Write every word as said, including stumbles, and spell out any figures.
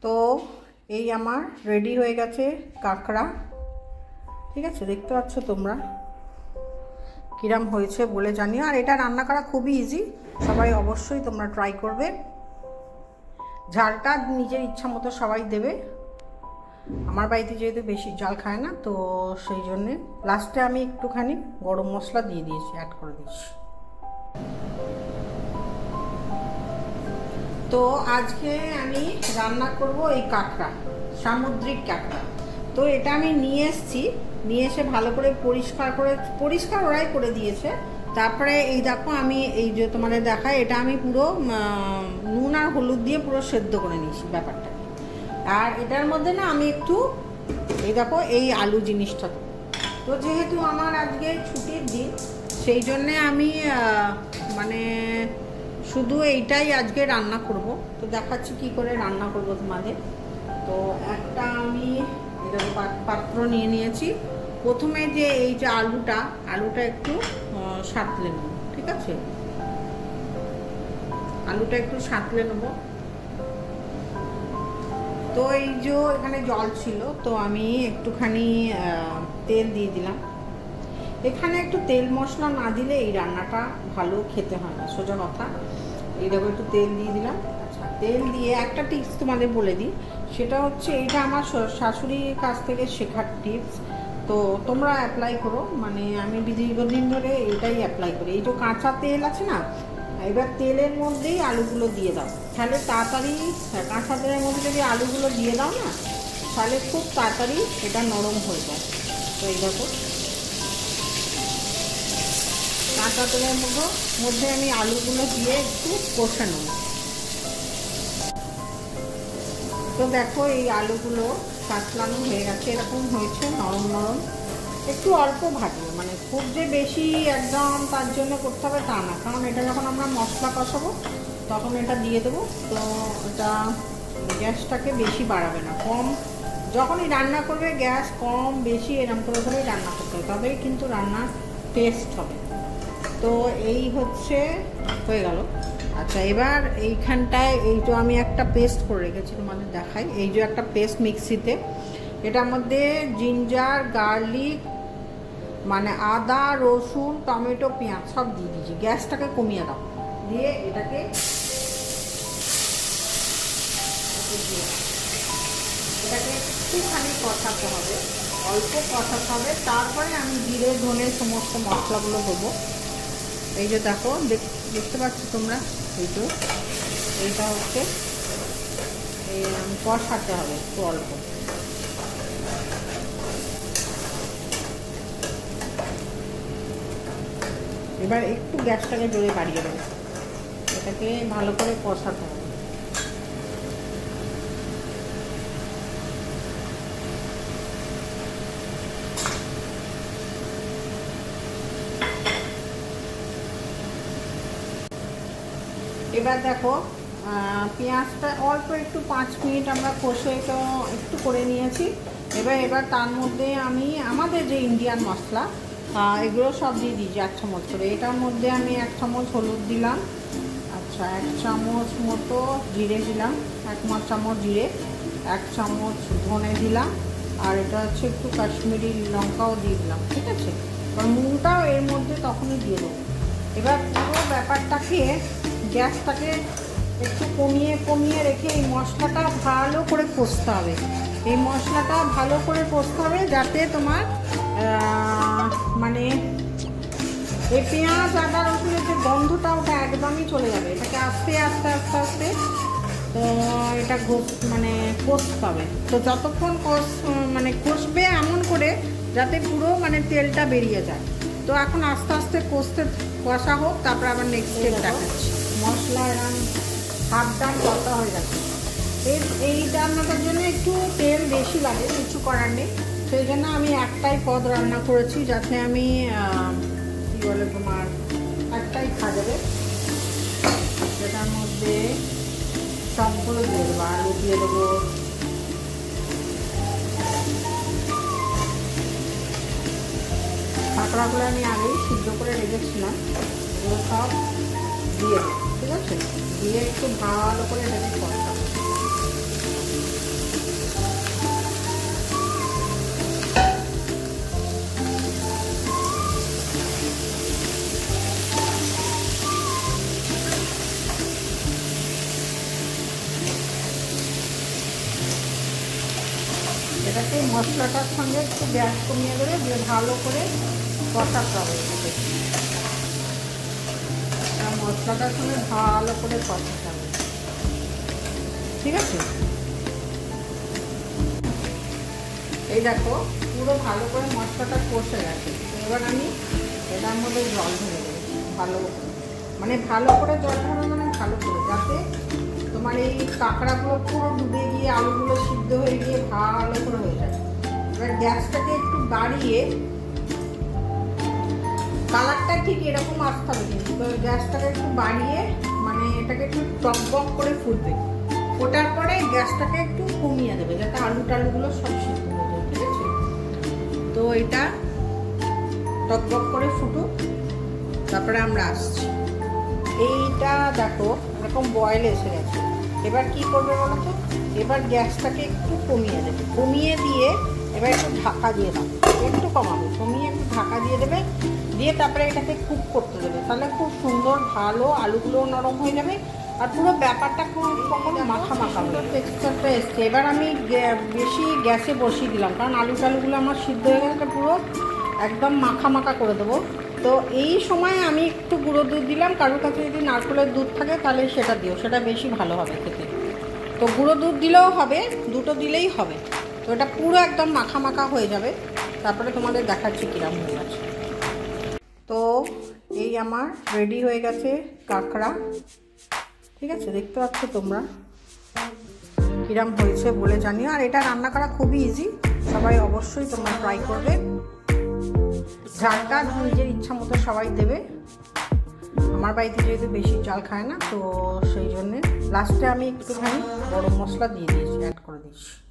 তো এই আমার রেডি হয়ে গেছে কাঁকড়া, ঠিক আছে, দেখতে পাচ্ছ তোমরা কিরম হয়েছে বলে জানিও। আর এটা রান্না করা খুবই ইজি, সবাই অবশ্যই তোমরা ট্রাই করবে। ঝালটা নিজের ইচ্ছা মতো সবাই দেবে, আমার বাড়িতে যেহেতু বেশি ঝাল খায় না তো সেই জন্যে লাস্টে আমি একটুখানি গরম মশলা দিয়ে দিয়েছি, অ্যাড করে দিয়েছি। তো আজকে আমি রান্না করব এই কাঁকড়া, সামুদ্রিক কাঁকড়া। তো এটা আমি নিয়ে এসেছি, নিয়ে এসে ভালো করে পরিষ্কার করে পরিষ্কার ওরাই করে দিয়েছে। তারপরে এই দেখো আমি এই যে তোমাদের দেখায়, এটা আমি পুরো নুন আর হলুদ দিয়ে পুরো সেদ্ধ করে নিয়েছি ব্যাপারটা। আর এটার মধ্যে না আমি একটু এই দেখো এই আলু জিনিসটা, তো যেহেতু আমার আজকে ছুটির দিন সেই জন্যে আমি মানে শুধু এইটাই আজকে রান্না করব। তো দেখাচ্ছি কি করে রান্না করব তোমাদের। তো একটা আমি এরকম পাত্র নিয়ে নিয়েছি। প্রথমে যে এই যে আলুটা আলুটা একটু সাঁতলে নেব, ঠিক আছে, আলুটা একটু সাঁতলে নেব। তো এই যে এখানে জল ছিল, তো আমি একটুখানি তেল দিয়ে দিলাম। এখানে একটু তেল মশলা না দিলে এই রান্নাটা ভালো খেতে হয় না, সোজা কথা। এই দেখো একটু তেল দিয়ে দিলাম। আচ্ছা, তেল দিয়ে একটা টিপস তোমাদের বলে দিই, সেটা হচ্ছে এইটা আমার শাশুড়ির কাছ থেকে শেখার টিপস, তো তোমরা অ্যাপ্লাই করো। মানে আমি দীর্ঘদিন ধরে এটাই অ্যাপ্লাই করি। এই যে কাঁচা তেল আছে না, এবার তেলের মধ্যেই আলুগুলো দিয়ে দাও, তাহলে তাড়াতাড়ি কাঁচা তেলের মধ্যে যদি আলুগুলো দিয়ে দাও না, তাহলে খুব তাড়াতাড়ি এটা নরম হয়ে যায়। তো এই দেখো কাঁচা তেলের মধ্যে মধ্যে আমি আলুগুলো দিয়ে একটু কষে নেব। তো দেখো এই আলুগুলো কাঁচলানো হয়ে গেছে, এরকম হয়েছে নরম নরম, একটু অল্প ভাজবো, মানে খুব যে বেশি একদম তার জন্য করতে হবে তা না, কারণ এটা যখন আমরা মশলা কষাবো তখন এটা দিয়ে দেবো। তো এটা গ্যাসটাকে বেশি বাড়াবে না, কম যখনই রান্না করবে গ্যাস কম বেশি এরকম করে করেই রান্না করতে হবে, তবেই কিন্তু রান্নার টেস্ট হবে। তো এই হচ্ছে হয়ে গেল। আচ্ছা, এবার এইখানটায় এই যে আমি একটা পেস্ট করে রেখেছি তোমাদের দেখাই, এই যে একটা পেস্ট মিক্সিতে, এটার মধ্যে জিঞ্জার গার্লিক মানে আদা রসুন টমেটো পেঁয়াজ সব দিয়ে দিয়েছি। গ্যাসটাকে কমিয়ে দাও, দিয়ে এটাকে এটাকে একটুখানি কষাতে হবে, অল্প কষাতে হবে। তারপরে আমি জিরে ধনে সমস্ত মশলাগুলো দেবো। এই যে দেখো দেখতে পাচ্ছ তোমরা, এই তো এইটা হচ্ছে এই কষাতে হবে একটু অল্প। এবার একটু গ্যাসটাকে জোরে বাড়িয়ে দেবো, এটাকে ভালো করে কষাতে হবে। এবার দেখো পেঁয়াজটা অল্প একটু পাঁচ মিনিট আমরা কষে তো একটু করে নিয়েছি। এবার এবার তার মধ্যে আমি আমাদের যে ইন্ডিয়ান মশলা এগুলো সব দিয়ে দিয়েছি এক চামচ করে। এটার মধ্যে আমি এক চামচ হলুদ দিলাম, আচ্ছা এক চামচ মতো জিরে দিলাম, এক চামচ জিরে, এক চামচ ধনে দিলাম, আর এটা হচ্ছে একটু কাশ্মীরি লঙ্কাও দিয়ে দিলাম, ঠিক আছে। কারণ নুনটাও এর মধ্যে তখনই দিয়ে দেবো। এবার পুরো ব্যাপারটাকে গ্যাসটাকে একটু কমিয়ে কমিয়ে রেখে এই মশলাটা ভালো করে কষতে হবে। এই মশলাটা ভালো করে কষতে হবে যাতে তোমার মানে এই পেঁয়াজ আদা রসুনের যে গন্ধটা ওটা একদমই চলে যাবে। এটাকে আস্তে আস্তে আস্তে আস্তে তো এটা মানে কষতে হবে। তো যতক্ষণ কষ মানে কষবে এমন করে যাতে পুরো মানে তেলটা বেরিয়ে যায়। তো এখন আস্তে আস্তে কষতে কষা হোক, তারপর আবার নেক্সট স্টেপ দেখাচ্ছি। মশলা এরকম হাফ ডান কষা হয়ে যাচ্ছে। এই এই রান্নাটার জন্য একটু তেল বেশি লাগে, কিছু করার নেই। সেই জন্য আমি একটাই পদ রান্না করেছি, যাতে আমি কী বলে তোমার একটাই খাওয়া যেটার মধ্যে সবগুলো দিয়ে দেবো, আলু দিয়ে দেবো, কাঁকড়াগুলো আমি আগেই সিদ্ধ করে রেখেছিলাম, এগুলো সব দিয়ে দেবো, ঠিক আছে। দিয়ে একটু ভালো করে এটাকে কষাবো। এটাকে মশলাটার সঙ্গে একটু গ্যাস কমিয়ে দেবে, দিয়ে ভালো করে কষাতে হবে। মশলাটার সঙ্গে ভালো করে কষাতে হবে, ঠিক আছে? এই দেখো পুরো ভালো করে মশলাটা কষে গেছে। এবার আমি এটার মধ্যে জল ঢেলে দেবো, ভালো মানে ভালো করে জল ঢালো, মানে ভালো করে, যাতে তোমার এই কাঁকড়াগুলো পুরো ডুবে গিয়ে আলুগুলো সিদ্ধ হয়ে গিয়ে ভালো করে হয়ে যায়। এবার গ্যাসটাকে একটু বাড়িয়ে, কালারটা ঠিক এরকম আসতে হবে কিন্তু, গ্যাসটাকে একটু বাড়িয়ে মানে এটাকে একটু টকবক করে ফুটবে। ফোটার পরে গ্যাসটাকে একটু কমিয়ে দেবে, যাতে আলু টালুগুলো সব সিদ্ধ হয়ে যায়, ঠিক আছে? তো এটা টকবক করে ফুটুক, তারপরে আমরা আসছি। এইটা দেখো এরকম বয়েল এসে গেছে। এবার কি করবে বলো তো? এবার গ্যাসটাকে একটু কমিয়ে দেবে, কমিয়ে দিয়ে এবার একটু ঢাকা দিয়ে দাও, একটু কমাবে, কমিয়ে একটু ঢাকা দিয়ে দেবে, দিয়ে তারপরে এটাকে কুক করতে দেবে। তাহলে খুব সুন্দর ভালো আলুগুলো নরম হয়ে যাবে, আর পুরো ব্যাপারটা খুব কখনো মাখা মাখা টেক্সচারটা এসছে। এবার আমি বেশি গ্যাসে বসিয়ে দিলাম, কারণ আলু টালুগুলো আমার সিদ্ধ হয়ে গেছে, পুরো একদম মাখা মাখা করে দেবো। তো এই সময় আমি একটু গুঁড়ো দুধ দিলাম, কারোর কাছে যদি নারকেলের দুধ থাকে তাহলে সেটা দিও, সেটা বেশি ভালো হবে খেতে। তো গুঁড়ো দুধ দিলেও হবে, দুটো দিলেই হবে। তো এটা পুরো একদম মাখা মাখা হয়ে যাবে, তারপরে তোমাদের দেখাচ্ছি কিরম হয়ে গেছে। তো এই আমার রেডি হয়ে গেছে কাঁকড়া, ঠিক আছে? দেখতে পাচ্ছ তোমরা কিরম হয়েছে বলে জানিও। আর এটা রান্না করা খুবই ইজি, সবাই অবশ্যই তোমরা ট্রাই করবে। ঝালটা নিজের ইচ্ছা মতো সবাই দেবে। আমার বাড়িতে যেহেতু বেশি ঝাল খায় না, তো সেই জন্যে লাস্টে আমি একটুখানি গরম মশলা দিয়ে দিয়েছি, অ্যাড করে দিয়েছি।